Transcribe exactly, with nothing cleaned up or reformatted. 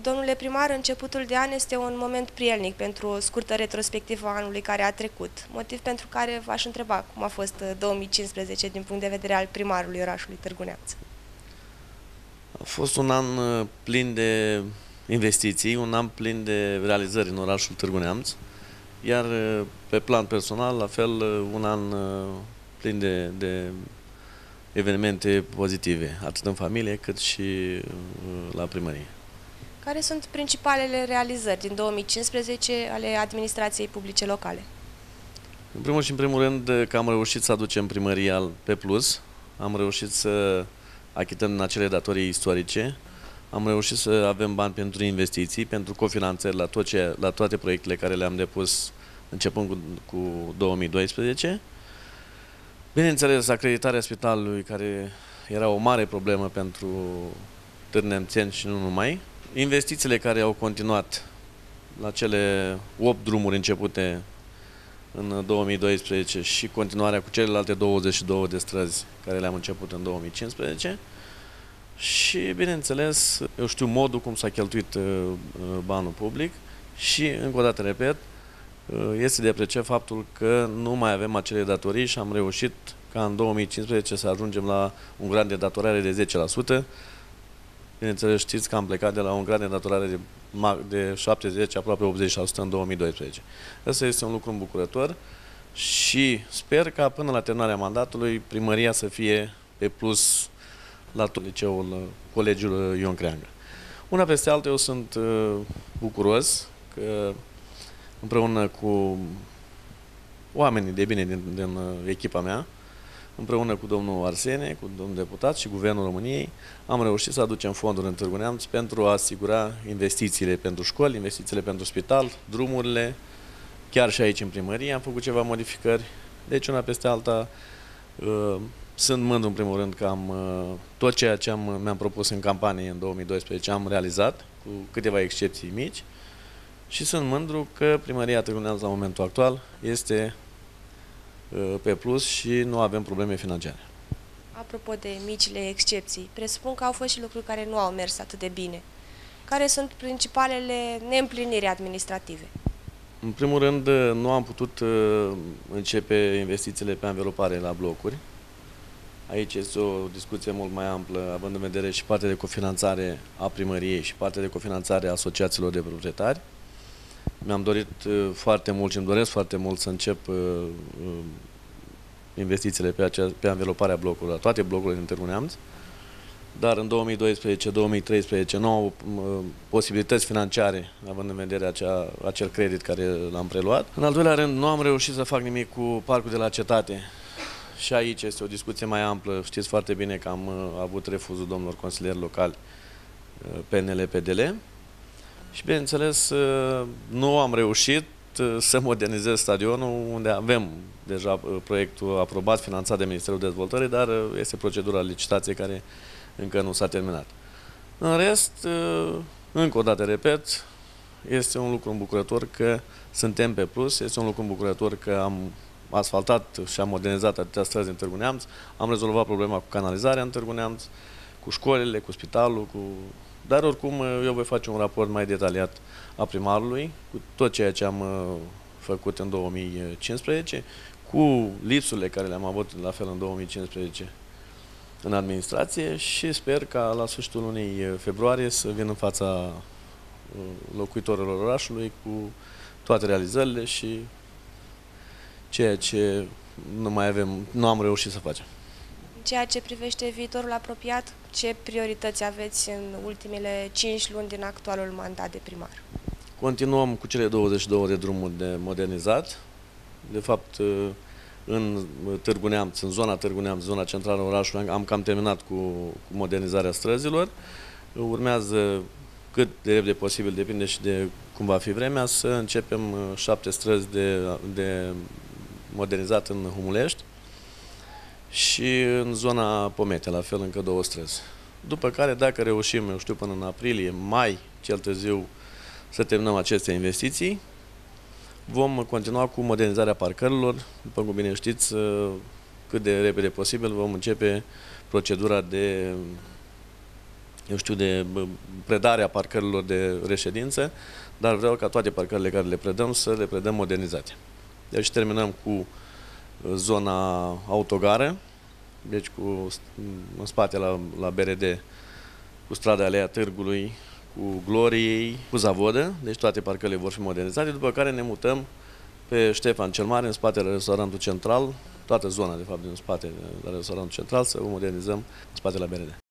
domnule primar, începutul de an este un moment prielnic pentru o scurtă retrospectivă a anului care a trecut, motiv pentru care v-aș întreba cum a fost două mii cincisprezece din punct de vedere al primarului orașului Târgu Neamț. A fost un an plin de investiții, un an plin de realizări în orașul Târgu Neamț, iar pe plan personal, la fel, un an plin de, de evenimente pozitive, atât în familie cât și la primărie. Care sunt principalele realizări din două mii cincisprezece ale administrației publice locale? În primul și în primul rând că am reușit să aducem primăria pe plus, am reușit să achităm din acele datorii istorice, am reușit să avem bani pentru investiții, pentru cofinanțări la, tot ce, la toate proiectele care le-am depus începând cu, cu două mii doisprezece. Bineînțeles, acreditarea spitalului, care era o mare problemă pentru târnemțeni și nu numai. Investițiile care au continuat la cele opt drumuri începute în două mii doisprezece și continuarea cu celelalte douăzeci și două de străzi care le-am început în două mii cincisprezece. Și, bineînțeles, eu știu modul cum s-a cheltuit uh, banul public și, încă o dată repet, uh, este de apreciat faptul că nu mai avem acele datorii și am reușit ca în două mii cincisprezece să ajungem la un grad de datorare de zece la sută. Bineînțeles, știți că am plecat de la un grad de datorare de, de șaptezeci, aproape optzeci la sută în două mii doisprezece. Asta este un lucru îmbucurător și sper ca până la terminarea mandatului primăria să fie pe plus la tot liceul Colegiul Ion Creangă. Una peste alta, eu sunt uh, bucuros că împreună cu oamenii de bine din, din uh, echipa mea, împreună cu domnul Arsene, cu domnul deputat și Guvernul României, am reușit să aducem fonduri în Târgu Neamț pentru a asigura investițiile pentru școli, investițiile pentru spital, drumurile, chiar și aici în primărie am făcut ceva modificări. Deci, una peste alta, uh, sunt mândru în primul rând că am, tot ceea ce am, mi-am propus în campanie în două mii doisprezece am realizat, cu câteva excepții mici, și sunt mândru că primăria Târgu Neamț la momentul actual este pe plus și nu avem probleme financiare. Apropo de micile excepții, presupun că au fost și lucruri care nu au mers atât de bine. Care sunt principalele neîmpliniri administrative? În primul rând, nu am putut începe investițiile pe anvelopare la blocuri. Aici este o discuție mult mai amplă, având în vedere și partea de cofinanțare a primăriei și partea de cofinanțare a asociațiilor de proprietari. Mi-am dorit foarte mult și îmi doresc foarte mult să încep investițiile pe, acea, pe anveloparea blocurilor, la toate blocurile din Târgu Neamț. Dar în două mii doisprezece două mii treisprezece nu au posibilități financiare, având în vedere acea, acel credit care l-am preluat. În al doilea rând, nu am reușit să fac nimic cu parcul de la Cetate. Și aici este o discuție mai amplă. Știți foarte bine că am avut refuzul domnilor consilieri locali P N L P D L și, bineînțeles, nu am reușit să modernizez stadionul, unde avem deja proiectul aprobat, finanțat de Ministerul Dezvoltării, dar este procedura licitației care încă nu s-a terminat. În rest, încă o dată repet, este un lucru îmbucurător că suntem pe plus, este un lucru îmbucurător că am asfaltat și am modernizat atâtea străzi în Târgu Neamț, am rezolvat problema cu canalizarea în Târgu Neamț, cu școlile, cu spitalul, cu... dar oricum eu voi face un raport mai detaliat a primarului cu tot ceea ce am făcut în două mii cincisprezece, cu lipsurile care le-am avut la fel în două mii cincisprezece în administrație și sper ca la sfârșitul lunii februarie să vin în fața locuitorilor orașului cu toate realizările și ceea ce nu mai avem, nu am reușit să facem. În ceea ce privește viitorul apropiat, ce priorități aveți în ultimele cinci luni din actualul mandat de primar? Continuăm cu cele douăzeci și două de drumuri de modernizat. De fapt, în Târgu Neamț, în zona Târgu Neamț, zona centrală a orașului, am cam terminat cu, cu modernizarea străzilor. Urmează cât de repede posibil, depinde și de cum va fi vremea, să începem șapte străzi de, de modernizat în Humulești și în zona Pomete, la fel încă două străzi. După care, dacă reușim, eu știu, până în aprilie, mai, cel târziu, să terminăm aceste investiții, vom continua cu modernizarea parcărilor. După cum bine știți, cât de repede posibil vom începe procedura de eu știu, de predarea parcărilor de reședințe, dar vreau ca toate parcările care le predăm să le predăm modernizate. Deci terminăm cu zona autogară, deci cu, în spate la, la B R D, cu strada Alea Târgului, cu Gloriei, cu Zavodă, deci toate parcările vor fi modernizate, după care ne mutăm pe Ștefan cel Mare, în spatele restaurantul central, toată zona, de fapt, din spate la restaurantul central, să o modernizăm în spate la B R D.